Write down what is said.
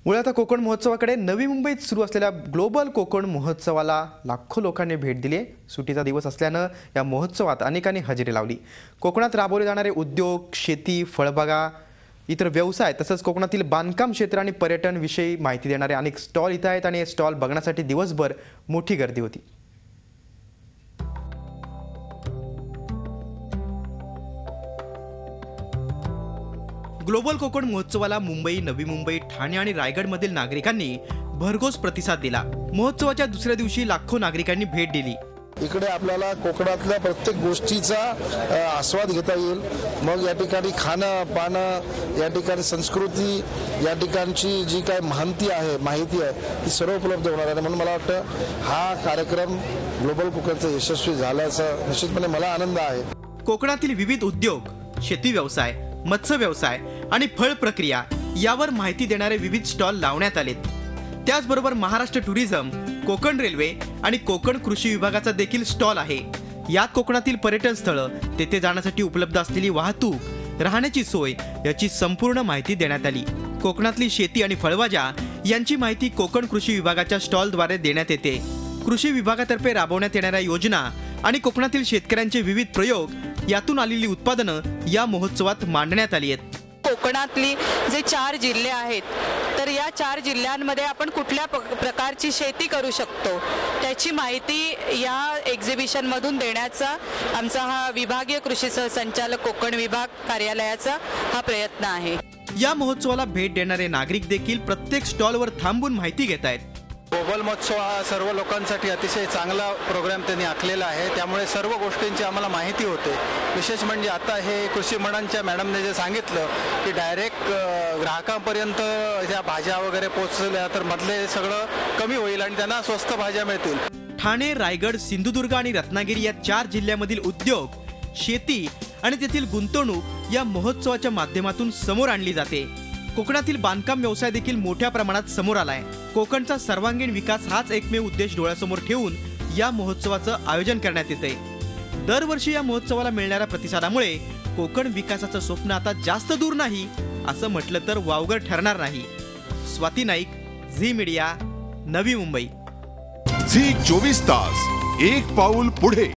मुळे आता कोकण महोत्सवाकडे नवी मुंबईत सुरू असलेल्या ग्लोबल कोकण महोत्सवाला लाखो लोकांनी भेट दिली आहे। सुट्टीचा दिवस असल्यानं या महोत्सवात अनेकांनी हजेरी लावली। कोकणात राबवले जाणारे उद्योग, शेती, फळबागा, इतर व्यवसाय तसंच कोकणातील बांधकाम क्षेत्र आणि पर्यटन विषयी माहिती देणारे अनेक स्टॉल इथे आहेत आणि हे स्टॉल बघण्यासाठी दिवसभर मोठी गर्दी होती। ग्लोबल कोकण महोत्सवाला मुंबई, नवी मुंबई, ठाणे आणि रायगडमधील नागरिकांनी भरघोस प्रतिसाद दिला। महोत्सवाच्या दुसऱ्या दिवशी लाखो नागरिकांनी भेट दिली। इकडे आपल्याला कोकणातल्या प्रत्येक गोष्टीचा आस्वाद घेता येईल। मग या ठिकाणी खाणं, पाणं, या ठिकाणी संस्कृती, या ठिकाणची जी काय माहिती आहे ती सर्व उपलब्ध होणार आहे। म्हणून मला वाटतं हा कार्यक्रम ग्लोबल कोकणचा यशस्वी झाल्याचा निश्चितपणे मला आनंद आहे। कोकणातील विविध उद्योग, शेती व्यवसाय, मत्स्य व्यवसाय आणि फळ प्रक्रिया यावर माहिती देणारे विविध स्टॉल लावण्यात आलेत। त्याचबरोबर महाराष्ट्र टुरिझम, कोकण रेल्वे आणि कोकण कृषी विभागाचा देखील स्टॉल आहे। यात कोकणातील पर्यटन स्थळं, तेथे जाण्यासाठी उपलब्ध असलेली वाहतूक, राहण्याची सोय याची संपूर्ण माहिती देण्यात आली। कोकणातली शेती आणि फळभाज्या यांची माहिती कोकण कृषी विभागाच्या स्टॉलद्वारे देण्यात येते। कृषी विभागातर्फे राबवण्यात येणाऱ्या योजना आणि कोकणातील शेतकऱ्यांचे विविध प्रयोग यातून आलेली उत्पादनं या महोत्सवात मांडण्यात आली आहेत। कोकणातली जे 4 जिल्हे आहेत तर या 4 जिल्ह्यांमध्ये आपण कुठल्या प्रकारची शेती करू शकतो त्याची माहिती या एक्झिबिशन मधून देण्याचा आमचा हा विभागीय कृषी सहसंचालक कोकण विभाग कार्यालयाचा हा प्रयत्न आहे। या महोत्सवाला भेट देणारे नागरिक देखील प्रत्येक स्टॉलवर थांबून माहिती घेत आहेत। ग्लोबल महोत्सव हा सर्व लोकांसाठी अतिशय चांगला प्रोग्राम त्यांनी आखलेला आहे। त्यामुळे सर्व गोष्टींची आम्हाला माहिती होते। विशेष म्हणजे आता हे कृषी मंडळांच्या मॅडमने जे सांगितलं की डायरेक्ट ग्राहकांपर्यंत ह्या भाज्या वगैरे पोहोचल्या तर मधले सगळं कमी होईल आणि त्यांना स्वस्त भाज्या मिळतील। ठाणे, रायगड, सिंधुदुर्ग आणि रत्नागिरी या 4 जिल्ह्यामधील उद्योग, शेती आणि तेथील गुंतवणूक या महोत्सवाच्या माध्यमातून समोर आणली जाते। कोकणातील बांधकाम व्यवसाय देखील मोठ्या प्रमाणात समोर आलाय। कोकणचा सर्वांगीण विकास हाच एकमेव उद्देश डोळ्यासमोर ठेवून या महोत्सवाचं आयोजन करण्यात येते। दरवर्षी या महोत्सवाला मिळणाऱ्या प्रतिसादामुळे कोकण विकासाचं स्वप्न आता जास्त दूर नाही असं म्हटलं तर वावगं ठरणार नाही। Swati Naik, Zee media, Navi Mumbai. Zee 24 तास, एक पाऊल पुढे।